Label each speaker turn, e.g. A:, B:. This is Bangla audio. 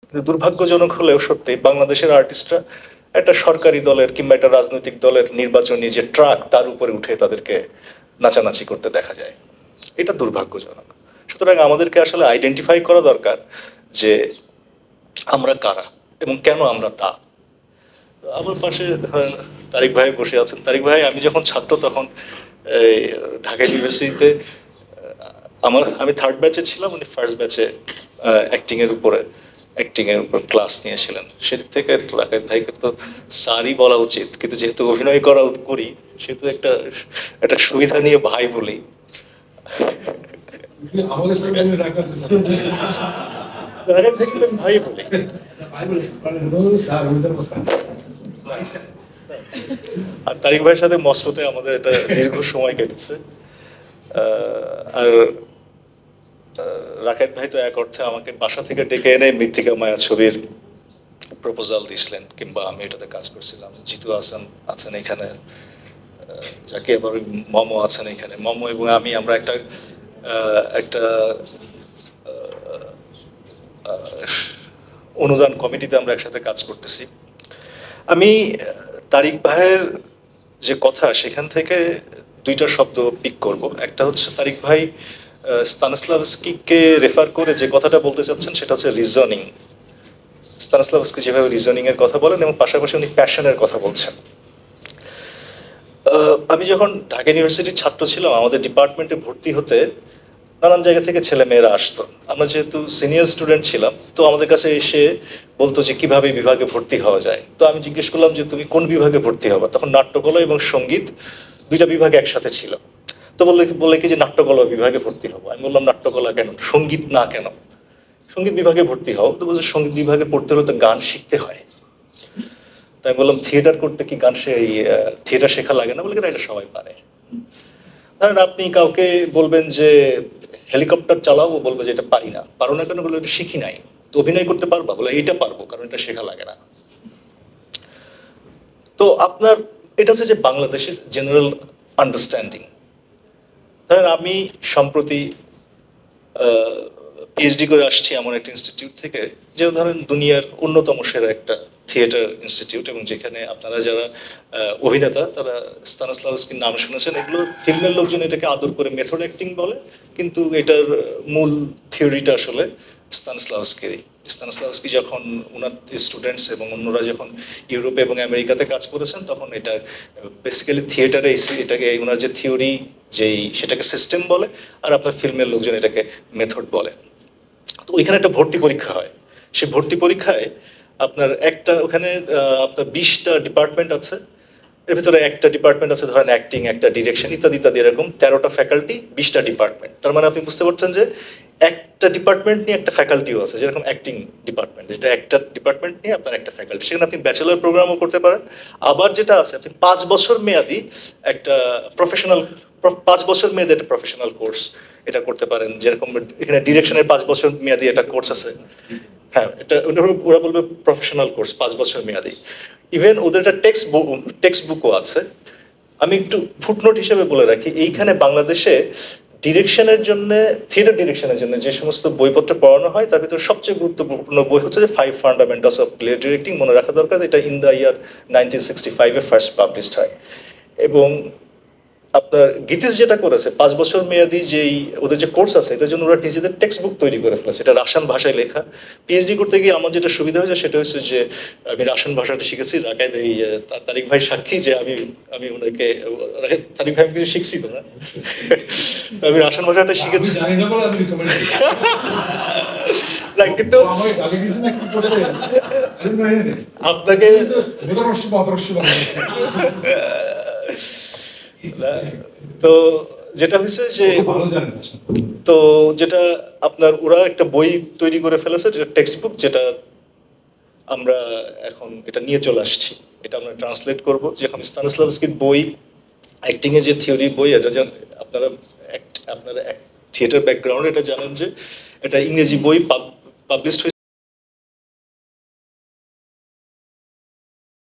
A: কিন্তু দুর্ভাগ্যজনক হলেও সত্যি বাংলাদেশের আর্টিস্টরা একটা সরকারি দলের কিংবা একটা রাজনৈতিক দলের নির্বাচনী যে ট্রাক তার উপরে উঠে তাদেরকে নাচানাচি করতে দেখা যায়। এটা দুর্ভাগ্যজনক। সুতরাং আমাদেরকে আসলে আইডেন্টিফাই করা দরকার যে আমরা কারা এবং কেন আমরা তা। আমার পাশে ধরেন তারিক ভাই বসে আছেন। তারিক ভাই, আমি যখন ছাত্র তখন এই ঢাকা ইউনিভার্সিটিতে আমি থার্ড ব্যাচে ছিলাম, উনি ফার্স্ট ব্যাচে অ্যাক্টিং এর উপর ক্লাস নিয়েছিলেন। সেদিক থেকে রাকাত ভাইকে তো স্যারই বলা উচিত, কিন্তু যেহেতু অভিনয় করি সেহেতু একটা একটা সুবিধা নিয়ে ভাই বলি। রাকাত ভাইকে ভাই বলি। আর তারিক ভাইয়ের সাথে মস্কোতে আমাদের একটা দীর্ঘ সময় কেটেছে। আর রাকাত ভাই তো এক অর্থে আমাকে বাসা থেকে ডেকে এনে মৃত্তিকা মায়া ছবির প্রপোজাল দিয়েছিলেন, কিংবা আমি এটাতে কাজ করছিলাম। জিতু হাসান আছেন এখানে, যাকে আবার মমো আছেন এখানে। মমো এবং আমরা একটা একটা অনুদান কমিটিতে আমরা একসাথে কাজ করতেছি। আমি তারিক ভাইয়ের যে কথা সেখান থেকে দুইটা শব্দ পিক করব। একটা হচ্ছে তারিক ভাই স্তানিস্লাভস্কিকে রেফার করে যে কথাটা বলতে চাচ্ছেন সেটা হচ্ছে রিজনিং। স্তানিস্লাভস্কি যেভাবে রিজনিং এর কথা বলেন এবং পাশাপাশি উনি প্যাশনের কথা বলছেন। আমি যখন ঢাকা ইউনিভার্সিটির ছাত্র ছিলাম, আমাদের ডিপার্টমেন্টে ভর্তি হতে নানান জায়গা থেকে ছেলে মেয়েরা আসতো। আমরা যেহেতু সিনিয়র স্টুডেন্ট ছিলাম, তো আমাদের কাছে এসে বলতো যে কিভাবে বিভাগে ভর্তি হওয়া যায়। তো আমি জিজ্ঞেস করলাম যে তুমি কোন বিভাগে ভর্তি হবা। তখন নাট্যকলা এবং সঙ্গীত দুইটা বিভাগ একসাথে ছিল। তো বললে কি যে নাট্যকলা বিভাগে ভর্তি হবো। আমি বললাম নাট্যকলা কেন, সঙ্গীত না কেন? সঙ্গীত বিভাগে ভর্তি হও। তো বলছে সঙ্গীত বিভাগে পড়তে হলে তো গান শিখতে হয়। তাই বললাম থিয়েটার করতে কি থিয়েটার শেখা লাগে না? বলে এটা সবাই পারে। ধরেন আপনি কাউকে বলবেন যে হেলিকপ্টার চালাও, ও বলবে যে এটা পারি না। পারো না কেন? বলে এটা শিখি নাই। তো অভিনয় করতে পারবা? বলে এটা পারবো, কারণ এটা শেখা লাগে না। তো আপনার এটা হচ্ছে যে বাংলাদেশের জেনারেল আন্ডারস্ট্যান্ডিং। ধরেন আমি সম্প্রতি পিএইচডি করে আসছি এমন একটা ইনস্টিটিউট থেকে, যে ধরেন দুনিয়ার অন্যতম সেরা একটা থিয়েটার ইনস্টিটিউট, এবং যেখানে আপনারা যারা অভিনেতা তারা স্তানিস্লাভস্কির নাম শুনেছেন। এগুলো ফিল্মের লোকজন এটাকে আদর করে মেথড অ্যাক্টিং বলে, কিন্তু এটার মূল থিওরিটা আসলে স্তানিস্লাভস্কিরই। স্তানিস্লাভস্কি যখন ওনার স্টুডেন্টস এবং অন্যরা যখন ইউরোপে এবং আমেরিকাতে কাজ করেছেন, তখন এটা বেসিক্যালি থিয়েটারে এটাকে ওনার যে থিওরি সেটাকে সিস্টেম বলে, আর আপনার ফিল্মের লোকজন এটাকে মেথড বলে। তো ওইখানে একটা ভর্তি পরীক্ষা হয়। সেই ভর্তি পরীক্ষায় আপনার ওখানে আপনার 20টা ডিপার্টমেন্ট আছে। এর ভিতরে একটা ডিপার্টমেন্ট আছে ধরেন অ্যাক্টিং, একটা ডিরেকশন, ইত্যাদি ইত্যাদি, এরকম 13টা ফ্যাকাল্টি, 20টা ডিপার্টমেন্ট। তার মানে আপনি বুঝতে পারছেন যে একটা ডিপার্টমেন্ট নিয়ে একটা ফ্যাকাল্টিও আছে। যেরকম অ্যাক্টিং ডিপার্টমেন্ট, যেটা একটা ডিপার্টমেন্ট নিয়ে আপনার একটা ফ্যাকাল্টি, সেখানে আপনি ব্যাচেলর প্রোগ্রামও করতে পারেন। আবার যেটা আছে, আপনি 5 বছর মেয়াদি একটা প্রফেশনাল 5 বছর মেয়াদি একটা প্রফেশনাল কোর্স এটা করতে পারেন। যেরকম এখানে ডিরেকশনের 5 বছর মেয়াদি একটা কোর্স আছে। হ্যাঁ, এটা ওরা বলবে প্রফেশনাল কোর্স 5 বছর মেয়াদি। ইভেন ওদের একটা টেক্সট বুকও আছে। আমি একটু ফুটনোট হিসেবে বলে রাখি, এইখানে বাংলাদেশে থিয়েটার ডিরেকশনের জন্য যে সমস্ত বইপত্র পড়ানো হয়, তার ভিতরে সবচেয়ে গুরুত্বপূর্ণ বই হচ্ছে যে 5 ফান্ডামেন্টালস অফ প্লে ডিরেক্টিং। মনে রাখা দরকার, এটা in the year 1965 first published হয়। এবং আপনার গীতিস যেটা করেছে 5 বছর মেয়াদি ওদের যে কোর্স আছে, এটার জন্য ওরা নিজেদের টেক্সট বুক তৈরি করে ফেলেছে। এটা রাশিয়ান ভাষায় লেখা। পিএইচডি করতে গিয়ে আমার যেটা সুবিধা হয়েছে সেটা হচ্ছে যে আমি রাশিয়ান ভাষাটা শিখেছি। তারিক ভাই সাক্ষী যে আমি ওনাকে তারিক ভাই আমি কিছু শিখছি তো না। আমি রাশিয়ান ভাষাটা শিখেছি। কিন্তু আপনাকে তো যেটা হয়েছে যে তো যেটা আপনার ওরা একটা বই তৈরি করে ফেলেছে, টেক্সট বুক, যেটা আমরা এখন এটা নিয়ে চলে আসছি। এটা আমরা ট্রান্সলেট করব। যেরকম স্তানিস্লাভস্কির বই অ্যাক্টিং এর যে থিওরি বই, এটা আপনারা থিয়েটার ব্যাকগ্রাউন্ড এটা জানেন যে এটা ইংরেজি বই পাবলিশড